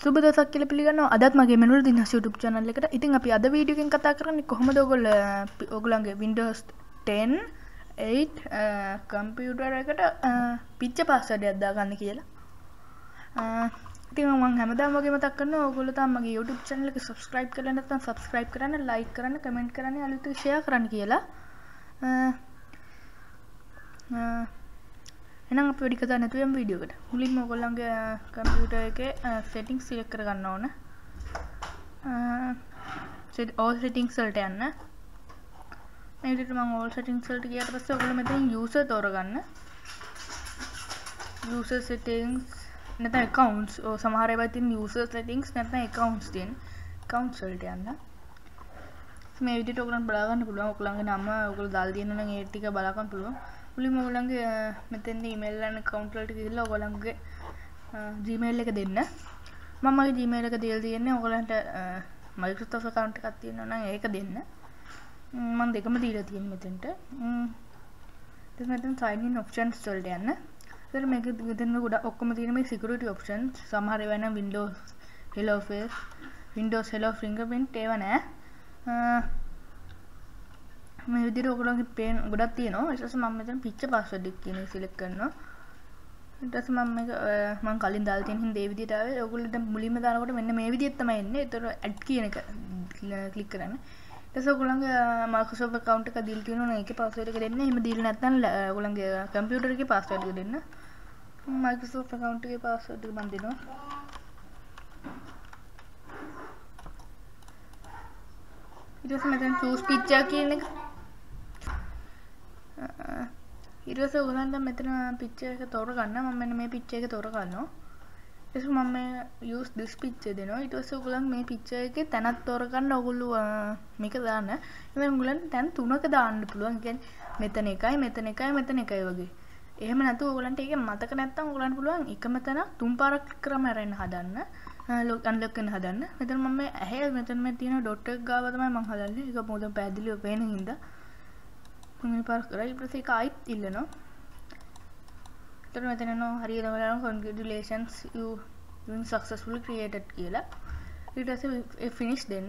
සුබ දවසක් කියලා පිළිගන්නවා. අදත් මගේ මෙනුල් දිනස් YouTube channel එකට. ඉතින් අපි අද වීඩියෝ එකෙන් කතා කරන්නේ කොහොමද ඔයගොල්ලන්ගේ Windows 10 8 කම්පියුටර් එකට පිච්ච පාස්වර්ඩ් එකක් දාගන්න කියලා. ඉතින් මම හැමදාම වගේ මතක් කරනවා ඔයගොල්ලෝ තාම මගේ YouTube channel එක subscribe කරලා නැත්නම් subscribe කරන්න, like කරන්න, comment කරන්න, අලුත් share කරන්න කියලා. එහෙනම් අපි වැඩි කතා නැතුව යමු වීඩියෝ එකට. මුලින්ම ඔයගොල්ලන්ගේ කම්පියුටර් එකේ settings select කරගන්න ඕන. all settings වලට යන්න. මේ විදිහට මම all settings වලට ගියාට පස්සේ ඔයගොල්ලෝ මෙතනින් user තෝරගන්න. user settings නැත්නම් accounts. සමහර ඒවා තියෙන user settings නැත්නම් accounts තියෙන. accounts වලට යන්න. මේ විදිහට ඔයගොල්ලන් බලා ගන්න පුළුවන්. ඔයගොල්ලන්ගේ නම ඔයගොල්ලෝ දාලා තියෙනවා නම් ඒ ටික බලා ගන්න පුළුවන්. මුලින්ම ඔයගොල්ලන්ගේ මෙතෙන්දී email and account වලට ගිහිල්ලා ඔයගොල්ලන්ගේ Gmail එක දෙන්න. මම මගේ Gmail එක දීලා තියෙන්නේ. ඔයගොල්ලන්ට Microsoft account එකක් තියෙනවා නම් ඒක දෙන්න. මම දෙකම දීලා තියෙන්නේ මෙතෙන්ට. ඊට මෙතන sign in options වලට යන්න. ඊට මේක මෙතන ගොඩක් ඔක්කොම තියෙන මේ security options. සමහර ඒවා නම් Windows Hello Face, Windows Hello Fingerprint ඒවා නෑ. මේ විදිහට ඔයගොල්ලන්ගේ පේන ගොඩක් තියෙනවා. ඊට පස්සේ මම මෙතන picture password එක කියන එක select කරනවා. ඊට පස්සේ මම මේක මම කලින් දාලා තියෙන හින්දා මේ විදිහට ආවේ. ඔයගොල්ලෝ දැන් මුලින්ම දානකොට මෙන්න මේ විදිහට තමයි එන්නේ. ඒතර add කියන එක ක්ලික් කරන්න. ඊට පස්සේ ඔයගොල්ලන්ගේ Microsoft account එක දීලා තියෙනවා නම් ඒකේ password එක දෙන්න. එහෙම දීලා නැත්නම් ඔයගොල්ලන්ගේ computer එකේ password එක දෙන්න. Microsoft account එකේ password එක මම දෙනවා. ඊට පස්සේ මෙතන choose picture කියන එක ඊට පස්සේ ඔයගොල්ලන් මෙතන picture එක තෝරගන්න. මම මෙන්න මේ picture එක තෝරගන්නවා. ඊට පස්සේ මම use this picture දෙනවා. ඊට පස්සේ ඔයගොල්ලන් මේ picture එකේ තැනක් තෝරගන්න. ඔයගොල්ලෝ මේක දාන්න. ඉතින් ඔයගොල්ලන් තැන් තුනක දාන්න පුළුවන්. ඒ කියන්නේ මෙතන එකයි, මෙතන එකයි, මෙතන එකයි වගේ. එහෙම නැතුව ඔයගොල්ලන්ට ඒක මතක නැත්තම් ඔයගොල්ලන්ට පුළුවන් එකම තැන තුන් පාරක් ක්ලික් කරාම අරගෙන හදන්න. unlock කරන්න හදන්න. මෙතන මම ඇහැ මෙතන මේ තියෙන dot එක ගාව තමයි මම හදන්නේ. ඒක මොකද පැහැදිලිව පේන හින්දා මේ පාර කරා. ඊට පස්සේ ඒක ආයිත් ඉල්ලනවා. ඊට මෙතන නෝ හරියට බලන්න congratulations you successfully created කියලා. ඊට පස්සේ finish දෙන්න.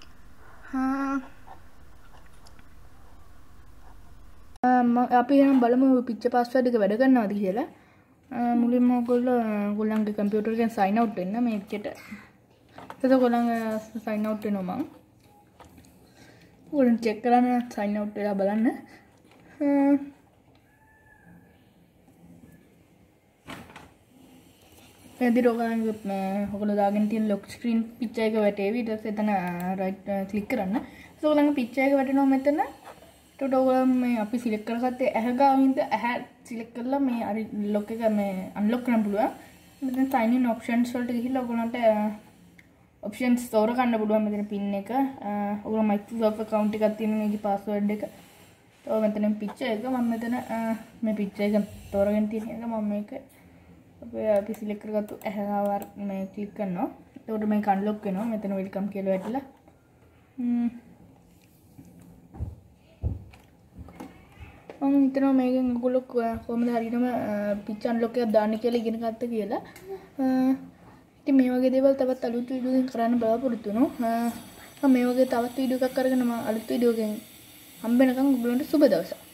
අපි එහෙනම් බලමු picture password එක වැඩ කරනවද කියලා. මුලින්ම ඔයගොල්ලන්ගේ කම්පියුටර් එකෙන් sign out වෙන්න මේ විදිහට. එතකොට ඔයගොල්ලන් sign out වෙනවා මම. ඔයගොල්ලන් check කරන්න sign out වෙලා බලන්න. එදිර ඔයගොල්ලෝ දාගෙන තියෙන lock screen picture එක වැටේවි. ඊට පස්සේ එතන right click කරන්න. එතකොට ඔයගොල්ලන්ගේ picture එක වැටෙනවා මෙතන. එතකොට ඔයගොල්ලෝ මේ අපි select කරගත්තේ ඇහැ ගාවින්ද ඇහැ select කරලා මේ අර lock එක මේ unlock කරන්න පුළුවන්. මෙතන sign in options වලට ගිහිල්ලා ඔයගොල්ලන්ට options තෝර ගන්න පුළුවන්. මෙතන pin එක ඔයගොල්ලෝ Microsoft account එකක් තියෙන මේකේ password එක. තව මෙතන picture එක මම මෙතන මේ picture එක තෝරගෙන තියෙන එක මම මේක අපි select කරගත්තු ඇහැ ගාව මේ click කරනවා. එතකොට මේක unlock වෙනවා. මෙතන welcome කියලා වැටිලා. මම හිතනවා මේකෙන් ඔයගොල්ලෝ කොහොමද හරියටම pitch unlock එකක් දාන්න කියලා ඉගෙන ගත්ත කියලා. ඉතින් මේ වගේ දේවල් තවත් අලුත් වීඩියෝ එකකින් කරන්න බලාපොරොත්තු වෙනවා. මම මේ වගේ තවත් වීඩියෝ එකක් අරගෙන අලුත් වීඩියෝ එකකින් හම්බ වෙනකන් ඔයගොල්ලන්ට සුබ දවසක්.